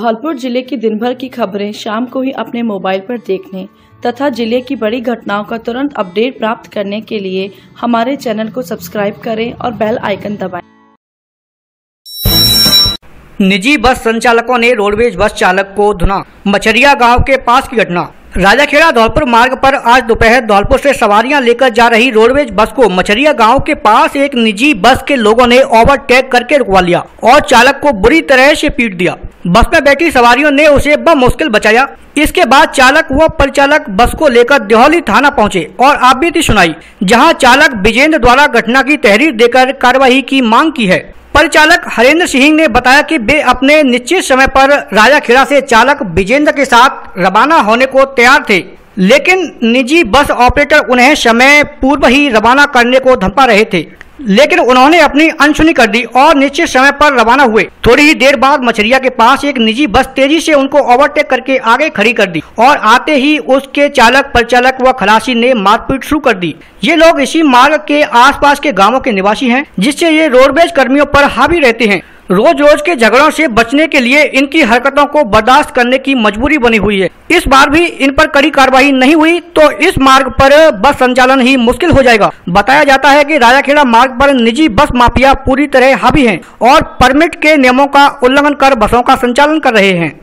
धौलपुर जिले की दिन भर की खबरें शाम को ही अपने मोबाइल पर देखने तथा जिले की बड़ी घटनाओं का तुरंत अपडेट प्राप्त करने के लिए हमारे चैनल को सब्सक्राइब करें और बेल आइकन दबाएं। निजी बस संचालकों ने रोडवेज बस चालक को धुना। मछरिया गांव के पास की घटना। राजाखेड़ा धौलपुर मार्ग पर आज दोपहर धौलपुर से सवारियां लेकर जा रही रोडवेज बस को मछरिया गांव के पास एक निजी बस के लोगों ने ओवरटेक करके रुकवा लिया और चालक को बुरी तरह से पीट दिया। बस में बैठी सवारियों ने उसे बमुश्किल बचाया। इसके बाद चालक व परिचालक बस को लेकर देहौली थाना पहुंचे और आपबीती सुनाई, जहां चालक विजेंद्र द्वारा घटना की तहरीर देकर कार्रवाई की मांग की है। परिचालक हरेंद्र सिंह ने बताया कि वे अपने निश्चित समय पर राजाखेड़ा से चालक विजेंद्र के साथ रवाना होने को तैयार थे, लेकिन निजी बस ऑपरेटर उन्हें समय पूर्व ही रवाना करने को धमका रहे थे, लेकिन उन्होंने अपनी अनसुनी कर दी और निश्चित समय पर रवाना हुए। थोड़ी ही देर बाद मछरिया के पास एक निजी बस तेजी से उनको ओवरटेक करके आगे खड़ी कर दी और आते ही उसके चालक, परिचालक व खलासी ने मारपीट शुरू कर दी। ये लोग इसी मार्ग के आसपास के गांवों के निवासी हैं, जिससे ये रोडवेज कर्मियों पर हावी रहते हैं। रोज रोज के झगड़ों से बचने के लिए इनकी हरकतों को बर्दाश्त करने की मजबूरी बनी हुई है। इस बार भी इन पर कड़ी कार्रवाई नहीं हुई तो इस मार्ग पर बस संचालन ही मुश्किल हो जाएगा। बताया जाता है कि राजाखेड़ा मार्ग पर निजी बस माफिया पूरी तरह हावी हैं और परमिट के नियमों का उल्लंघन कर बसों का संचालन कर रहे हैं।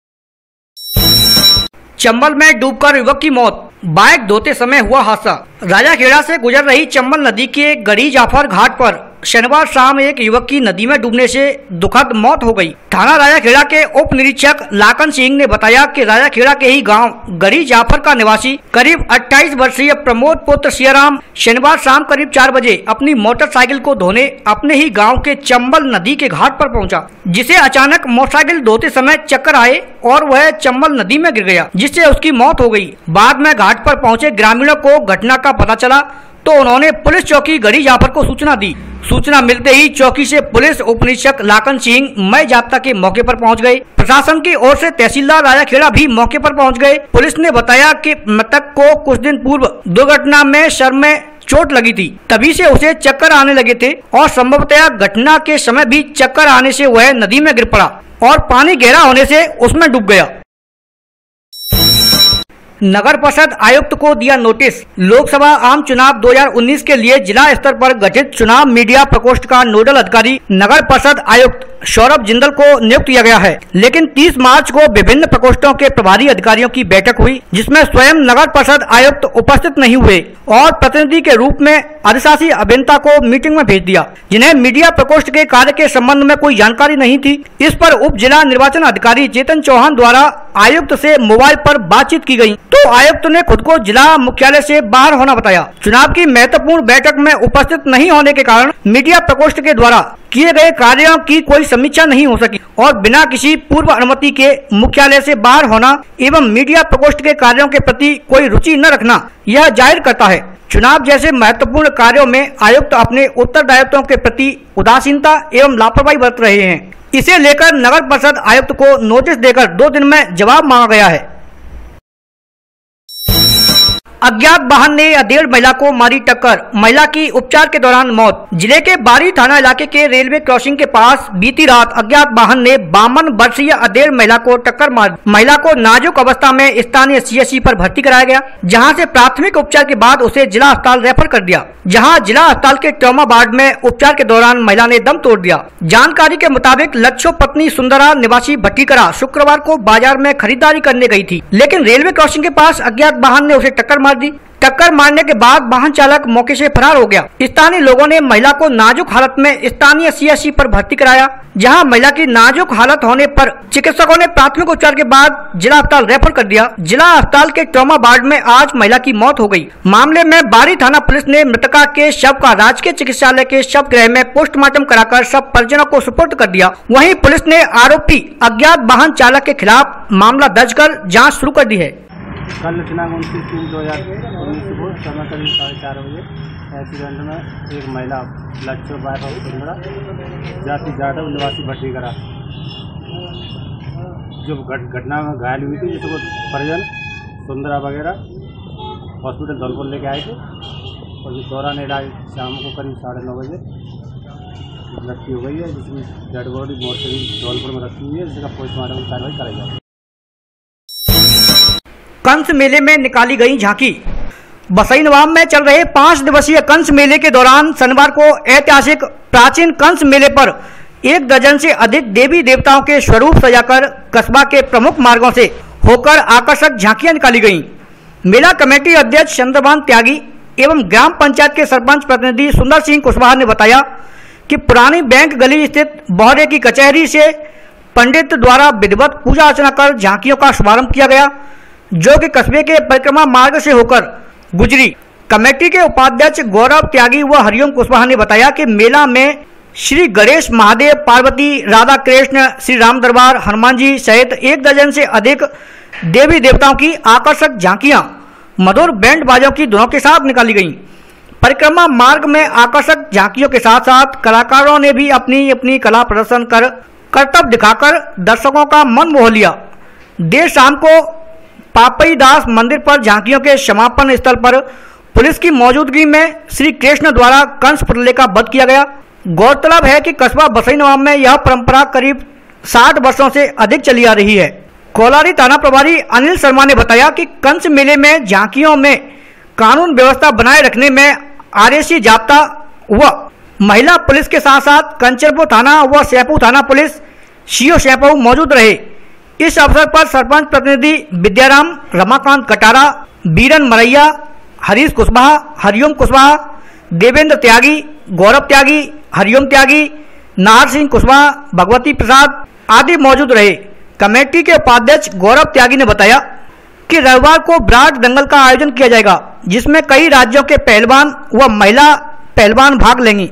चंबल में डूबकर युवक की मौत। बाइक धोते समय हुआ हादसा। राजाखेड़ा से गुजर रही चंबल नदी के गड़ी जाफर घाट पर शनिवार शाम एक युवक की नदी में डूबने से दुखद मौत हो गई। थाना राजाखेड़ा के उप निरीक्षक लाखन सिंह ने बताया कि राजाखेड़ा के ही गांव गड़ी जाफर का निवासी करीब 28 वर्षीय प्रमोद पुत्र सियाराम शनिवार शाम करीब 4 बजे अपनी मोटरसाइकिल को धोने अपने ही गांव के चंबल नदी के घाट पर पहुंचा, जिसे अचानक मोटरसाइकिल धोते समय चक्कर आए और वह चंबल नदी में गिर गया, जिससे उसकी मौत हो गई। बाद में घाट पर पहुंचे ग्रामीणों को घटना का पता चला तो उन्होंने पुलिस चौकी गड़ी जाफर को सूचना दी। सूचना मिलते ही चौकी से पुलिस उप निरीक्षक लाखन सिंह मई जाप्ता के मौके पर पहुंच गए। प्रशासन की ओर से तहसीलदार राजाखेड़ा भी मौके पर पहुंच गए। पुलिस ने बताया कि मृतक को कुछ दिन पूर्व दुर्घटना में सर में चोट लगी थी, तभी से उसे चक्कर आने लगे थे और संभवतः घटना के समय भी चक्कर आने से वह नदी में गिर पड़ा और पानी गहरा होने से उसमें डूब गया। नगर परिषद आयुक्त को दिया नोटिस। लोकसभा आम चुनाव 2019 के लिए जिला स्तर पर गठित चुनाव मीडिया प्रकोष्ठ का नोडल अधिकारी नगर परिषद आयुक्त सौरभ जिंदल को नियुक्त किया गया है, लेकिन 30 मार्च को विभिन्न प्रकोष्ठों के प्रभारी अधिकारियों की बैठक हुई, जिसमें स्वयं नगर परिषद आयुक्त उपस्थित नहीं हुए और प्रतिनिधि के रूप में अधिशासी अभियंता को मीटिंग में भेज दिया, जिन्हें मीडिया प्रकोष्ठ के कार्य के संबंध में कोई जानकारी नहीं थी। इस पर उप जिला निर्वाचन अधिकारी चेतन चौहान द्वारा आयुक्त से मोबाइल पर बातचीत की गई तो आयुक्त ने खुद को जिला मुख्यालय से बाहर होना बताया। चुनाव की महत्वपूर्ण बैठक में उपस्थित नहीं होने के कारण मीडिया प्रकोष्ठ के द्वारा किए गए कार्यों की कोई समीक्षा नहीं हो सकी और बिना किसी पूर्व अनुमति के मुख्यालय से बाहर होना एवं मीडिया प्रकोष्ठ के कार्यों के प्रति कोई रुचि न रखना यह जाहिर करता है चुनाव जैसे महत्वपूर्ण कार्यों में आयुक्त अपने उत्तरदायित्वों के प्रति उदासीनता एवं लापरवाही बरत रहे हैं। इसे लेकर नगर परिषद आयुक्त को नोटिस देकर 2 दिन में जवाब मांगा गया है। अज्ञात वाहन ने अधेड़ महिला को मारी टक्कर। महिला की उपचार के दौरान मौत। जिले के बारी थाना इलाके के रेलवे क्रॉसिंग के पास बीती रात अज्ञात वाहन ने 52 वर्षीय अधेड़ महिला को टक्कर मार। महिला को नाजुक अवस्था में स्थानीय CHC पर भर्ती कराया गया, जहां से प्राथमिक उपचार के बाद उसे जिला अस्पताल रेफर कर दिया, जहां जिला अस्पताल के ट्रॉमा वार्ड में उपचार के दौरान महिला ने दम तोड़ दिया। जानकारी के मुताबिक लच्छो पत्नी सुंदरा निवासी भट्टीकरा शुक्रवार को बाजार में खरीदारी करने गई थी, लेकिन रेलवे क्रॉसिंग के पास अज्ञात वाहन ने उसे टक्कर मार दी। टक्कर मारने के बाद वाहन चालक मौके से फरार हो गया। स्थानीय लोगों ने महिला को नाजुक हालत में स्थानीय CHC पर भर्ती कराया, जहां महिला की नाजुक हालत होने पर चिकित्सकों ने प्राथमिक उपचार के बाद जिला अस्पताल रेफर कर दिया। जिला अस्पताल के ट्रॉमा वार्ड में आज महिला की मौत हो गई। मामले में बारी थाना पुलिस ने मृतका के शव का राजकीय चिकित्सालय के शव गृह में पोस्टमार्टम कराकर शव परिजनों को सुपुर्द कर दिया। वहीं पुलिस ने आरोपी अज्ञात वाहन चालक के खिलाफ मामला दर्ज कर जाँच शुरू कर दी है। कल दिनांक 29/3/2019 सुबह समय करीब 4:30 बजे एक्सीडेंट में एक महिला लच्छो सुंदरा जाति जाटव निवासी भट्टीकरा जो घटना में घायल हुई थी, जिसको परिजन सुंदरा वगैरह हॉस्पिटल धौलपुर लेके आए थे और इस दौरान इलाज शाम को करीब 9:30 बजे मृत्यु हो गई है, जिसकी डेड बॉडी मोर्चरी धौलपुर में रखी हुई है, जिसका पोस्टमार्टम की कार्रवाई कराई जाएगी। कंस मेले में निकाली गई झांकी। बसई नवाब में चल रहे 5 दिवसीय कंस मेले के दौरान शनिवार को ऐतिहासिक प्राचीन कंस मेले पर 1 दर्जन से अधिक देवी देवताओं के स्वरूप सजाकर कस्बा के प्रमुख मार्गों से होकर आकर्षक झांकियां निकाली गईं। मेला कमेटी अध्यक्ष चंद्रभान त्यागी एवं ग्राम पंचायत के सरपंच प्रतिनिधि सुंदर सिंह कुशवाहा ने बताया कि पुरानी बैंक गली स्थित बौहरे की कचहरी से पंडित द्वारा विधिवत पूजा अर्चना कर झांकियों का शुभारंभ किया गया, जो कि कस्बे के परिक्रमा मार्ग से होकर गुजरी। कमेटी के उपाध्यक्ष गौरव त्यागी व हरिओम कुशवाहा ने बताया कि मेला में श्री गणेश, महादेव, पार्वती, राधा कृष्ण, श्री राम दरबार, हनुमान जी सहित 1 दर्जन से अधिक देवी देवताओं की आकर्षक झांकियां मधुर बैंड बाजों की धुनों के साथ निकाली गईं। परिक्रमा मार्ग में आकर्षक झांकियों के साथ साथ कलाकारों ने भी अपनी अपनी कला प्रदर्शन कर करतब दिखाकर दर्शकों का मन मोह लिया। देर शाम को पापई दास मंदिर पर झांकियों के समापन स्थल पर पुलिस की मौजूदगी में श्री कृष्ण द्वारा कंस पुतले का वध किया गया। गौरतलब है कि कस्बा बसई नवाब में यह परंपरा करीब 60 वर्षों से अधिक चली आ रही है। कोलारी थाना प्रभारी अनिल शर्मा ने बताया कि कंस मेले में झांकियों में कानून व्यवस्था बनाए रखने में आरएसी जाब्ता व महिला पुलिस के साथ साथ कंचनपुर थाना व सैयपुर थाना पुलिस सीओ सैयपुर मौजूद रहे। इस अवसर पर सरपंच प्रतिनिधि विद्याराम, रमाकांत कटारा, बीरन मरैया, हरीश कुशवाहा, हरिओम कुशवाहा, देवेंद्र त्यागी, गौरव त्यागी, हरिओम त्यागी, नाहर सिंह कुशवाहा, भगवती प्रसाद आदि मौजूद रहे। कमेटी के उपाध्यक्ष गौरव त्यागी ने बताया कि रविवार को ब्राड दंगल का आयोजन किया जाएगा, जिसमें कई राज्यों के पहलवान व महिला पहलवान भाग लेंगी।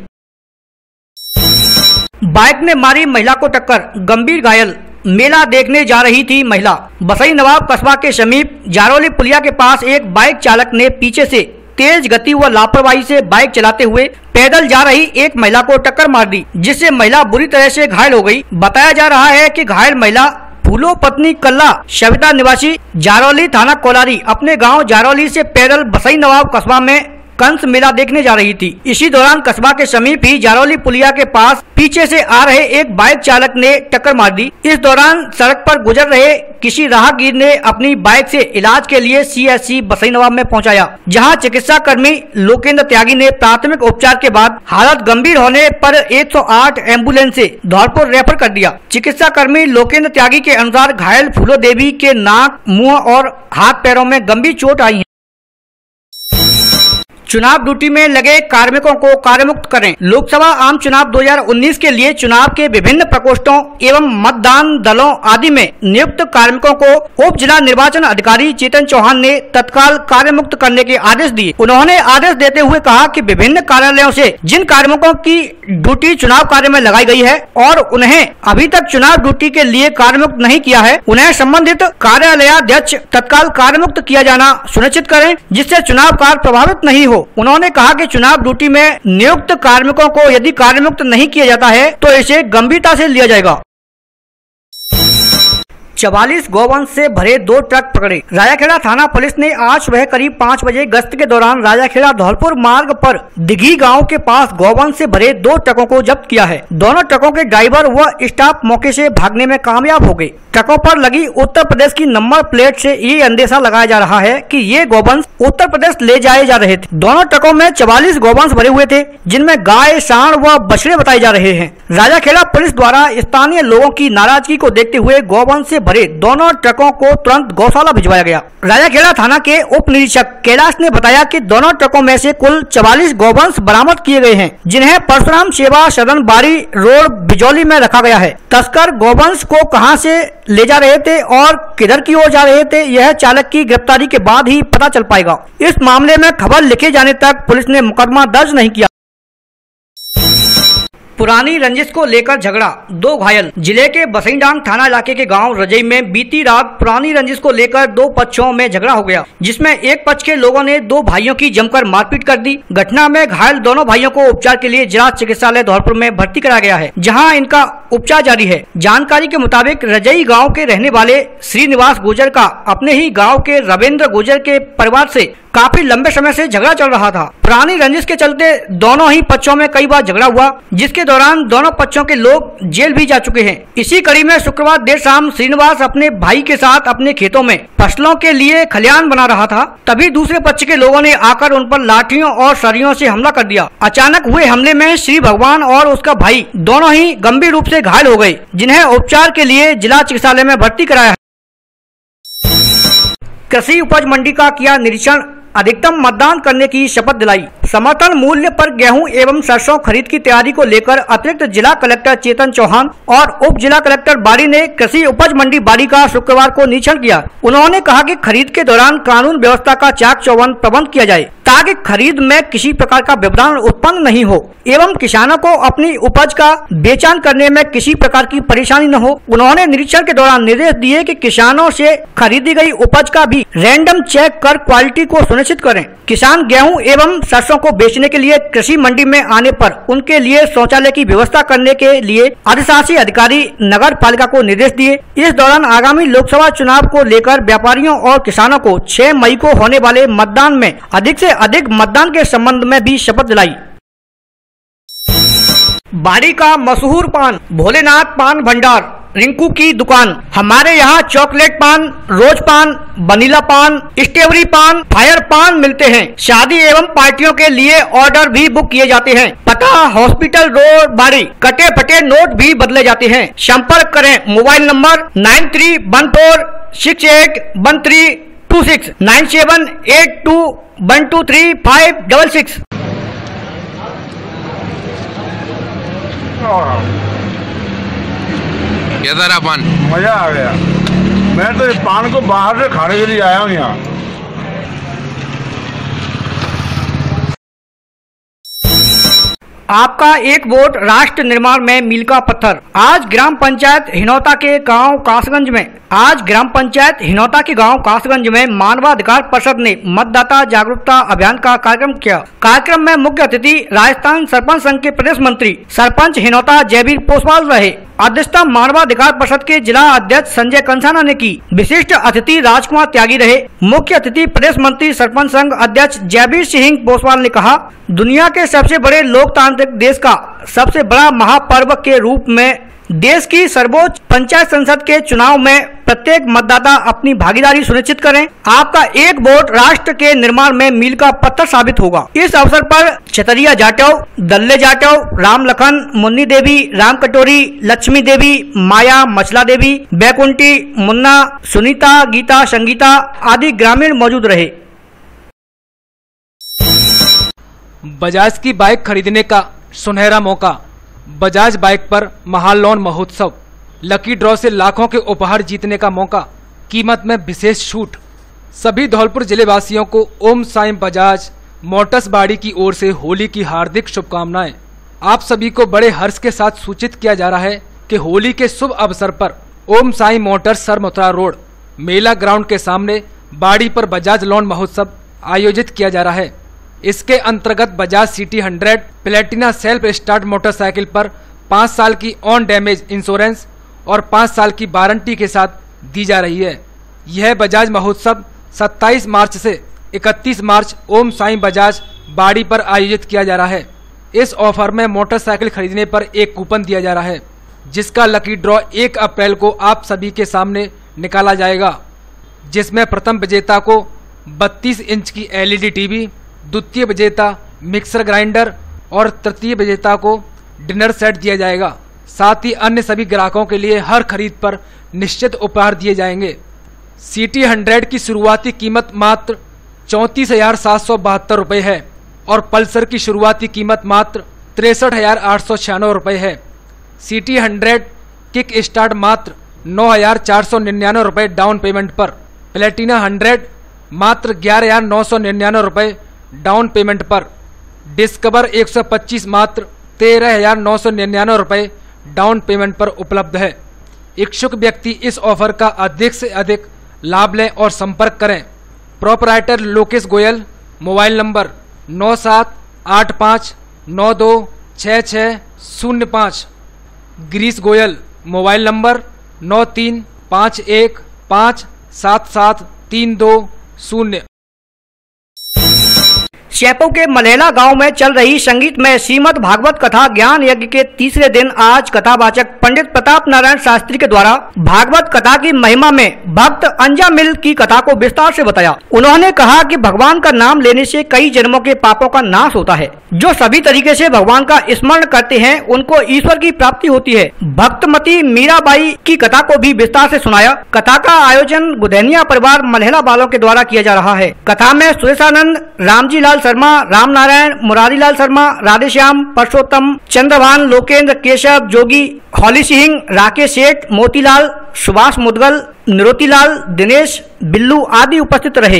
बाइक ने मारी महिला को टक्कर, गंभीर घायल। मेला देखने जा रही थी महिला। बसई नवाब कस्बा के समीप जारौली पुलिया के पास एक बाइक चालक ने पीछे से तेज गति व लापरवाही से बाइक चलाते हुए पैदल जा रही एक महिला को टक्कर मार दी, जिससे महिला बुरी तरह से घायल हो गई। बताया जा रहा है कि घायल महिला फूलो पत्नी कल्ला सविता निवासी जारौली थाना कोलारी अपने गांव जारौली से पैदल बसई नवाब कस्बा में कंस मेला देखने जा रही थी। इसी दौरान कस्बा के समीप ही जारौली पुलिया के पास पीछे से आ रहे एक बाइक चालक ने टक्कर मार दी। इस दौरान सड़क पर गुजर रहे किसी राहगीर ने अपनी बाइक से इलाज के लिए सीएचसी बसई नवाब में पहुंचाया, जहां चिकित्सा कर्मी लोकेंद्र त्यागी ने प्राथमिक उपचार के बाद हालत गंभीर होने पर 108 एम्बुलेंस से धौलपुर रेफर कर दिया। चिकित्सा कर्मी लोकेंद्र त्यागी के अनुसार घायल फूलो देवी के नाक, मुंह और हाथ पैरों में गंभीर चोट आई है। चुनाव ड्यूटी में लगे कार्मिकों को कार्यमुक्त करें। लोकसभा आम चुनाव 2019 के लिए चुनाव के विभिन्न प्रकोष्ठों एवं मतदान दलों आदि में नियुक्त कार्मिकों को उप जिला निर्वाचन अधिकारी चेतन चौहान ने तत्काल कार्यमुक्त करने के आदेश दिए। उन्होंने आदेश देते हुए कहा कि विभिन्न कार्यालयों से जिन कार्मिकों की ड्यूटी चुनाव कार्य में लगाई गई है और उन्हें अभी तक चुनाव ड्यूटी के लिए कार्यमुक्त नहीं किया है, उन्हें संबंधित कार्यालयाध्यक्ष तत्काल कार्यमुक्त किया जाना सुनिश्चित करें, जिससे चुनाव कार्य प्रभावित नहीं हो। उन्होंने कहा कि चुनाव ड्यूटी में नियुक्त कार्मिकों को यदि कार्यमुक्त नहीं किया जाता है तो इसे गंभीरता से लिया जाएगा। 44 गौवंश से भरे 2 ट्रक पकड़े। राजाखेड़ा थाना पुलिस ने आज सुबह करीब 5 बजे गश्त के दौरान राजाखेड़ा धौलपुर मार्ग पर दिघी गांव के पास गौवंश से भरे 2 ट्रकों को जब्त किया है। दोनों ट्रकों के ड्राइवर व स्टाफ मौके से भागने में कामयाब हो गए। ट्रकों पर लगी उत्तर प्रदेश की नंबर प्लेट से ये अंदेशा लगाया जा रहा है कि ये गौवंश उत्तर प्रदेश ले जाए जा रहे थे। दोनों ट्रकों में 44 गौवंश भरे हुए थे, जिनमें गाय, सांड व बछड़े बताए जा रहे हैं। राजाखेड़ा पुलिस द्वारा स्थानीय लोगों की नाराजगी को देखते हुए गौवंश से भरे दोनों ट्रकों को तुरंत गौशाला भिजवाया गया। राजाखेड़ा थाना के उप निरीक्षक कैलाश ने बताया कि दोनों ट्रकों में से कुल 44 गौवंश बरामद किए गए हैं, जिन्हें परशुराम सेवा सदन बारी रोड बिजौली में रखा गया है। तस्कर गौवंश को कहां से ले जा रहे थे और किधर की ओर जा रहे थे, यह चालक की गिरफ्तारी के बाद ही पता चल पाएगा। इस मामले में खबर लिखे जाने तक पुलिस ने मुकदमा दर्ज नहीं किया। पुरानी रंजिश को लेकर झगड़ा, 2 घायल। जिले के बसईडांग थाना इलाके के गांव रजई में बीती रात पुरानी रंजिश को लेकर 2 पक्षों में झगड़ा हो गया, जिसमें एक पक्ष के लोगों ने 2 भाइयों की जमकर मारपीट कर दी। घटना में घायल दोनों भाइयों को उपचार के लिए जिला चिकित्सालय धौलपुर में भर्ती कराया गया है, जहां इनका उपचार जारी है। जानकारी के मुताबिक रजई गाँव के रहने वाले श्रीनिवास गुर्जर का अपने ही गाँव के रविंद्र गुर्जर के परिवार से काफी लंबे समय से झगड़ा चल रहा था। पुरानी रंजिश के चलते दोनों ही पक्षों में कई बार झगड़ा हुआ, जिसके दौरान दोनों पक्षों के लोग जेल भी जा चुके हैं। इसी कड़ी में शुक्रवार देर शाम श्रीनिवास अपने भाई के साथ अपने खेतों में फसलों के लिए खलिहान बना रहा था, तभी दूसरे पक्ष के लोगों ने आकर उन पर लाठियों और सरियों से हमला कर दिया। अचानक हुए हमले में श्री भगवान और उसका भाई दोनों ही गंभीर रूप से घायल हो गए, जिन्हें उपचार के लिए जिला चिकित्सालय में भर्ती कराया। कृषि उपज मंडी का किया निरीक्षण, अधिकतम मतदान करने की शपथ दिलाई। समर्थन मूल्य पर गेहूं एवं सरसों खरीद की तैयारी को लेकर अतिरिक्त जिला कलेक्टर चेतन चौहान और उप जिला कलेक्टर बाड़ी ने कृषि उपज मंडी बाड़ी का शुक्रवार को निरीक्षण किया। उन्होंने कहा कि खरीद के दौरान कानून व्यवस्था का चाक चौबंद प्रबंध किया जाए, ताकि खरीद में किसी प्रकार का व्यवधान उत्पन्न नहीं हो एवं किसानों को अपनी उपज का बेचान करने में किसी प्रकार की परेशानी न हो। उन्होंने निरीक्षण के दौरान निर्देश दिए कि किसानों से खरीदी गई उपज का भी रैंडम चेक कर क्वालिटी को सुनिश्चित करें। किसान गेहूं एवं सरसों को बेचने के लिए कृषि मंडी में आने पर उनके लिए शौचालय की व्यवस्था करने के लिए अधिशासी अधिकारी नगर पालिका को निर्देश दिए। इस दौरान आगामी लोकसभा चुनाव को लेकर व्यापारियों और किसानों को 6 मई को होने वाले मतदान में अधिक से अधिक मतदान के संबंध में भी शपथ दिलाई। बाड़ी का मशहूर पान भोलेनाथ पान भंडार रिंकू की दुकान। हमारे यहाँ चॉकलेट पान, रोज पान, वनीला पान, स्ट्रॉबेरी पान, फायर पान मिलते हैं। शादी एवं पार्टियों के लिए ऑर्डर भी बुक किए जाते हैं। पता हॉस्पिटल रोड बाड़ी। कटे फटे नोट भी बदले जाते हैं। संपर्क करें मोबाइल नंबर 9314681326 9782123566। कैसा रहा पान? मजा आ गया। मैं तो इस पान को बाहर से खाने के लिए आया हूँ यहाँ। आपका एक वोट राष्ट्र निर्माण में मील का पत्थर। आज ग्राम पंचायत हिनौता के गांव कासगंज में मानवाधिकार परिषद ने मतदाता जागरूकता अभियान का कार्यक्रम किया। कार्यक्रम में मुख्य अतिथि राजस्थान सरपंच संघ के प्रदेश मंत्री सरपंच हिनौता जयवीर पोसवाल रहे। अध्यक्षता मानवाधिकार परिषद के जिला अध्यक्ष संजय कंसाना ने की। विशिष्ट अतिथि राजकुमार त्यागी रहे। मुख्य अतिथि प्रदेश मंत्री सरपंच संघ अध्यक्ष जयवीर सिंह पोसवाल ने कहा, दुनिया के सबसे बड़े लोकतांत्रिक देश का सबसे बड़ा महापर्व के रूप में देश की सर्वोच्च पंचायत संसद के चुनाव में प्रत्येक मतदाता अपनी भागीदारी सुनिश्चित करें। आपका एक वोट राष्ट्र के निर्माण में मील का पत्थर साबित होगा। इस अवसर पर छतरिया जाटव, दल्ले जाटव, राम लखन, मुन्नी देवी, राम कटोरी, लक्ष्मी देवी, माया, मछला देवी, बैकुंठी, मुन्ना, सुनीता, गीता, संगीता आदि ग्रामीण मौजूद रहे। बजाज की बाइक खरीदने का सुनहरा मौका। बजाज बाइक पर महालोन महोत्सव। लकी ड्रॉ से लाखों के उपहार जीतने का मौका। कीमत में विशेष छूट। सभी धौलपुर जिले वासियों को ओम साई बजाज मोटर्स बाड़ी की ओर से होली की हार्दिक शुभकामनाएं। आप सभी को बड़े हर्ष के साथ सूचित किया जा रहा है कि होली के शुभ अवसर पर ओम साई मोटर्स सरमथुरा रोड मेला ग्राउंड के सामने बाड़ी पर बजाज लोन महोत्सव आयोजित किया जा रहा है। इसके अंतर्गत Bajaj city 100 platina self start motorcycle पर 5 साल की ऑन डैमेज इंश्योरेंस और 5 साल की वारंटी के साथ दी जा रही है। यह बजाज महोत्सव 27 मार्च से 31 मार्च ओम साई बजाज बाड़ी पर आयोजित किया जा रहा है। इस ऑफर में मोटरसाइकिल खरीदने पर एक कूपन दिया जा रहा है, जिसका लकी ड्रॉ 1 अप्रैल को आप सभी के सामने निकाला जाएगा, जिसमें प्रथम विजेता को 32 इंच की LED टीवी, द्वितीय विजेता मिक्सर ग्राइंडर और तृतीय विजेता को डिनर सेट दिया जाएगा। साथ ही अन्य सभी ग्राहकों के लिए हर खरीद पर निश्चित उपहार दिए जाएंगे। सिटी 100 की शुरुआती कीमत मात्र 34,772 रुपये है और पल्सर की शुरुआती कीमत मात्र 63,896 रुपये है। सिटी 100 किक स्टार्ट मात्र 9,499 रुपये डाउन पेमेंट पर। प्लेटिना 100 मात्र 11,999 रुपये डाउन पेमेंट पर। डिस्कवर 125 मात्र 13,999 रुपये डाउन पेमेंट पर उपलब्ध है। इच्छुक व्यक्ति इस ऑफर का अधिक से अधिक लाभ लें और संपर्क करें। Proprietor Lokesh Goyal, mobile number 9785926605। Girish Goyal, mobile number 9351577320। Chaipo के मलेला गांव में चल रही संगीतमय श्रीमद् भागवत कथा ज्ञान यज्ञ के तीसरे दिन आज कथावाचक पंडित प्रताप नारायण शास्त्री के द्वारा भागवत कथा की महिमा में भक्त अंजामिल की कथा को विस्तार से बताया। उन्होंने कहा कि भगवान का नाम लेने से कई जन्मों के पापों का नाश होता है। जो सभी तरीके से भगवान का स्मरण करते हैं उनको ईश्वर की प्राप्ति होती है। भक्तमती मीराबाई की कथा को भी विस्तार से सुनाया। कथा का आयोजन गुधैनिया परिवार मलहेला वालों के द्वारा किया जा रहा है। कथा में सुरेशानंद, रामजी लाल शर्मा, राम नारायण, मुरारी लाल शर्मा, राधेश्याम, परसोत्तम, चंद्रभान, लोकेंद्र, केशव, जोगी, हौली सिंह, राकेश सेठ, मोतीलाल, सुभाष मुदगल, निरोतीलाल, दिनेश, बिल्लू आदि उपस्थित रहे।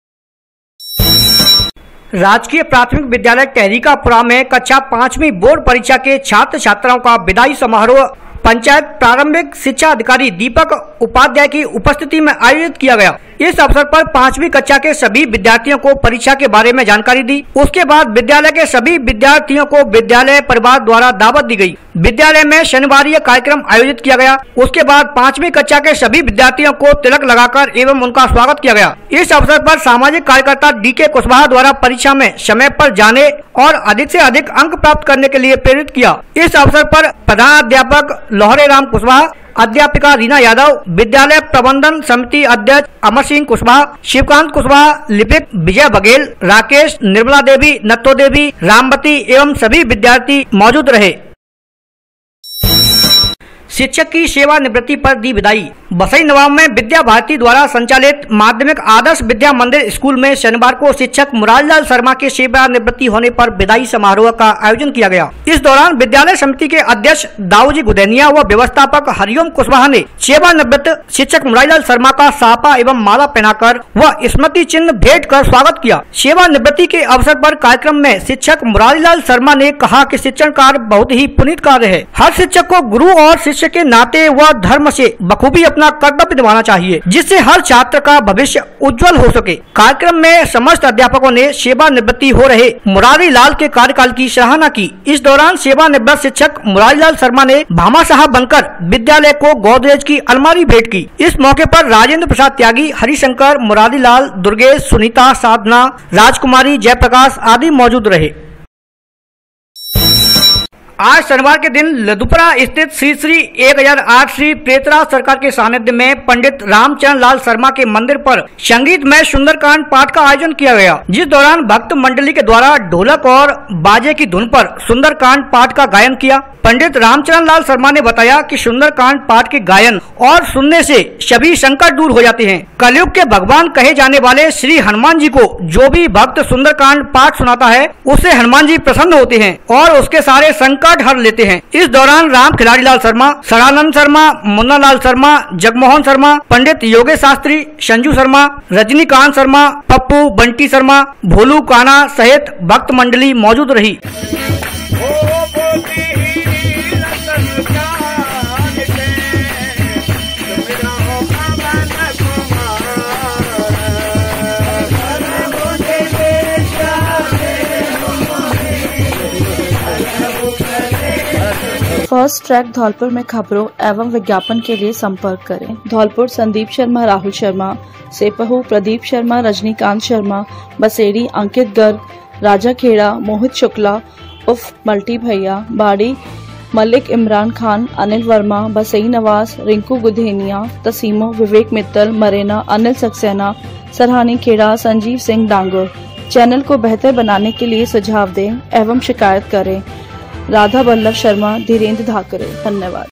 राजकीय प्राथमिक विद्यालय टहरीकापुरा में कक्षा 5वीं बोर्ड परीक्षा के छात्र छात्राओं का विदाई समारोह पंचायत प्रारंभिक शिक्षा अधिकारी दीपक उपाध्याय की उपस्थिति में आयोजित किया गया। इस अवसर पर 5वीं कक्षा के सभी विद्यार्थियों को परीक्षा के बारे में जानकारी दी। उसके बाद विद्यालय के सभी विद्यार्थियों को विद्यालय परिवार द्वारा दावत दी गई। विद्यालय में शनिवार यह कार्यक्रम आयोजित किया गया। उसके बाद 5वीं कक्षा के सभी विद्यार्थियों को तिलक लगाकर एवं उनका स्वागत किया गया। इस अवसर पर सामाजिक कार्यकर्ता DK कुशवाहा द्वारा परीक्षा में समय पर जाने और अधिक से अधिक अंक प्राप्त करने के लिए प्रेरित किया। इस अवसर पर प्रधानाध्यापक लोहरे राम कुशवाहा, अध्यापिका रीना यादव, विद्यालय प्रबंधन समिति अध्यक्ष अमर सिंह कुशवाहा, शिवकांत कुशवाहा, लिपिक विजय बघेल, राकेश, निर्मला देवी, नत्तो देवी, रामवती एवं सभी विद्यार्थी मौजूद रहे। शिक्षक की सेवानिवृत्ति पर दी विदाई। बसई नवाब में विद्या भारती द्वारा संचालित माध्यमिक आदर्श विद्या मंदिर स्कूल में शनिवार को शिक्षक मुरारीलाल शर्मा के सेवानिवृत्ति होने पर विदाई समारोह का आयोजन किया गया। इस दौरान विद्यालय समिति के अध्यक्ष दाऊजी गुधैनिया व व्यवस्थापक हरिओम कुशवाहा ने सेवानिवृत्त शिक्षक मुरारीलाल शर्मा का साफा एवं माला पहनाकर व स्मृति चिन्ह भेंट कर स्वागत किया। सेवानिवृत्ति के अवसर पर कार्यक्रम में शिक्षक मुरारीलाल शर्मा ने कहा कि शिक्षण कार्य बहुत ही पुनीत कार्य है। हर शिक्षक को गुरु और शिष्य के नाते व धर्म से बखूबी अपना कर्तव्य निभाना चाहिए, जिससे हर छात्र का भविष्य उज्जवल हो सके। कार्यक्रम में समस्त अध्यापकों ने सेवानिवृत्ति हो रहे मुरारीलाल के कार्यकाल की सराहना की। इस दौरान सेवानिवृत्त शिक्षक मुरारीलाल शर्मा ने भामाशाह बनकर विद्यालय को गोदरेज की अलमारी भेंट की। इस मौके पर राजेंद्र प्रसाद त्यागी, हरिशंकर, मुरारीलाल, दुर्गेश, सुनीता, साधना, राजकुमारी, जयप्रकाश आदि मौजूद रहे। आज शनिवार के दिन लदुपरा स्थित श्री श्री 1008 श्री प्रेतराज सरकार के सानिध्य में पंडित रामचंद्र लाल शर्मा के मंदिर पर संगीतमय सुंदरकांड पाठ का आयोजन किया गया, जिस दौरान भक्त मंडली के द्वारा ढोलक और बाजे की धुन पर सुंदरकांड पाठ का गायन किया। पंडित रामचंद्र लाल शर्मा ने बताया कि सुंदरकांड पाठ के गायन और सुनने से सभी संकट दूर हो जाते हैं। कलयुग के भगवान कहे जाने वाले श्री हनुमान जी को जो भी भक्त सुंदरकांड पाठ सुनाता है उससे हनुमान जी प्रसन्न होते हैं और उसके सारे संकट हर लेते हैं। इस दौरान राम खिलाड़ी लाल शर्मा, सरानंद शर्मा, मुन्ना लाल शर्मा, जगमोहन शर्मा, पंडित योगेश शास्त्री, संजू शर्मा, रजनीकांत शर्मा, पप्पू, बंटी शर्मा, भोलू काना सहित भक्त मंडली मौजूद रही। फर्स्ट ट्रैक धौलपुर में खबरों एवं विज्ञापन के लिए संपर्क करें। धौलपुर संदीप शर्मा, राहुल शर्मा, सेपहू प्रदीप शर्मा, रजनीकांत शर्मा, बसेड़ी अंकित गर्ग, राजा खेड़ा, मोहित शुक्ला उफ मल्टी भैया, बाड़ी मलिक, इमरान खान, अनिल वर्मा, बसई नवाज, रिंकू गुधेनिया, तसीमो, विवेक मित्तल, मरेना, अनिल सक्सेना, सरहानी खेड़ा, संजीव सिंह डांगुर। चैनल को बेहतर बनाने के लिए सुझाव दें एवं शिकायत करें। राधा बल्लभ शर्मा, धीरेन्द्र धाकरे। धन्यवाद।